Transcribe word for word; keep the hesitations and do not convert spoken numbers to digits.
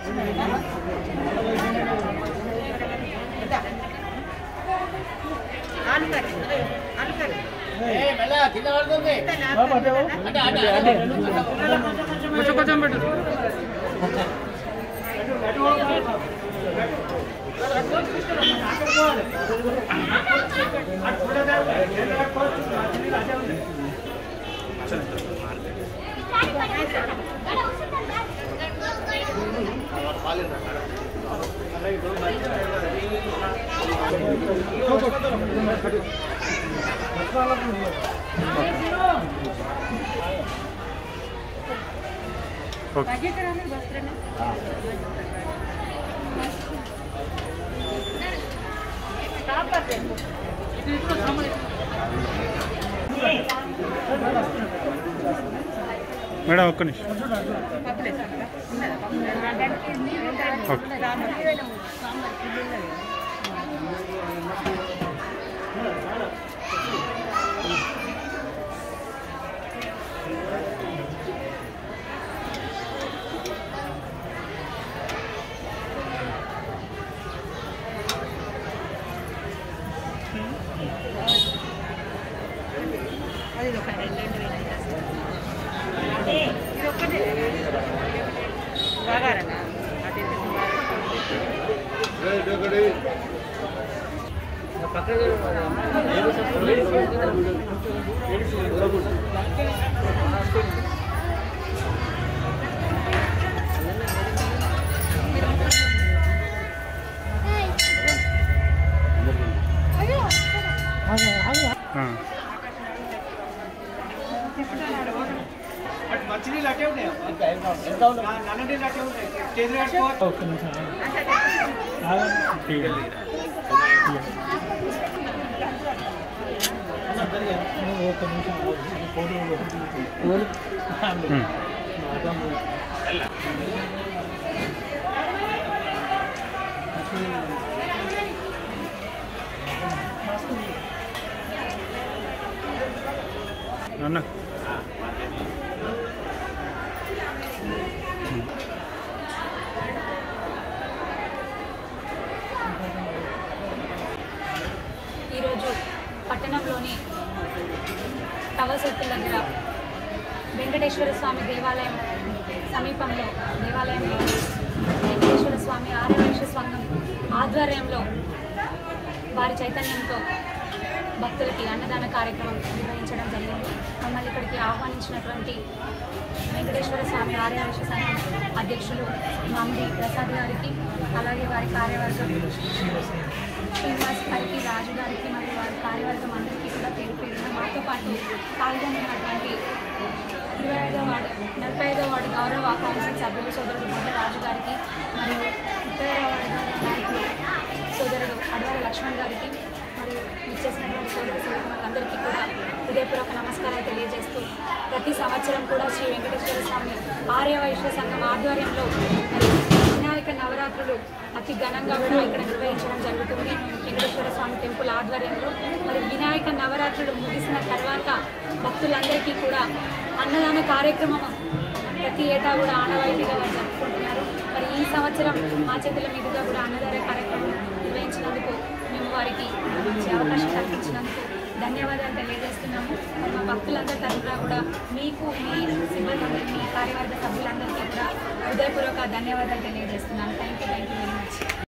కొంచెం కొంచెం పెట్టు మేడం ఒక్క నిమిషం మంచినీళ్ళు అట్టే ఉంటాయి నన్నీళ్ళు అట్టే ఉంటాయి చేతులు అన్న ఈరోజు పట్టణంలోని టవర్ సర్కిల్ దగ్గర వెంకటేశ్వర స్వామి దేవాలయం సమీపంలో దేవాలయంలో వెంకటేశ్వర స్వామి ఆర్యవైశ్య సంఘం ఆధ్వర్యంలో వారి చైతన్యంతో భక్తులకి అన్నదాన కార్యక్రమం నిర్వహించడం జరిగింది. మమ్మల్ని ఇక్కడికి ఆహ్వానించినటువంటి వెంకటేశ్వర స్వామి ఆర్యవైశ్య సంఘం అధ్యక్షులు మామిడి ప్రసాద్ గారికి, అలాగే వారి కార్యవర్గం శ్రీనివాస్ గారికి, రాజు గారికి మరియు వారి కార్యవర్గం అందరికీ కూడా పేరు పేరున మాతో పాటు పాల్గొన్నటువంటి ఇరవై ఐదో వార్డు నలభై ఐదో వార్డు గౌరవ కౌన్సిల్ సభ్యులు సోదరుడు మొదల రాజు గారికి మరియు ముప్పై ఐదో వార్డు నాయకులు సోదరుడు అడవాల లక్ష్మణ్ గారికి మరియు ఇచ్చేసినటువంటి సోదరు సోదరులందరికీ కూడా హృదయపూర్వక నమస్కారాలు తెలియజేస్తూ ప్రతి సంవత్సరం కూడా శ్రీ వెంకటేశ్వర స్వామి ఆర్యవైశ్య సంఘం ఆధ్వర్యంలో వినాయక నవరాత్రులు అతి ఘనంగా కూడా ఇక్కడ నిర్వహించడం జరుగుతుంది. వెంకటేశ్వర స్వామి టెంపుల్ ఆధ్వర్యంలో మరి వినాయక నవరాత్రులు ముగిసిన తర్వాత భక్తులందరికీ కూడా అన్నదాన కార్యక్రమం ప్రతి ఏటా కూడా ఆనవాయితీగా వారు జరుపుకుంటున్నారు. మరి ఈ సంవత్సరం మా చేతుల మీదుగా కూడా అన్నదాన కార్యక్రమం నిర్వహించినందుకు మేము వారికి మంచి అవకాశం కల్పించినందుకు ధన్యవాదాలు తెలియజేస్తున్నాము. మా భక్తులందరి తరఫున కూడా మీకు మీ సిబ్బంది మీ కార్యవర్గ సభ్యులందరికీ కూడా హృదయపూర్వక ధన్యవాదాలు తెలియజేస్తున్నాను. Thank you thank you very much.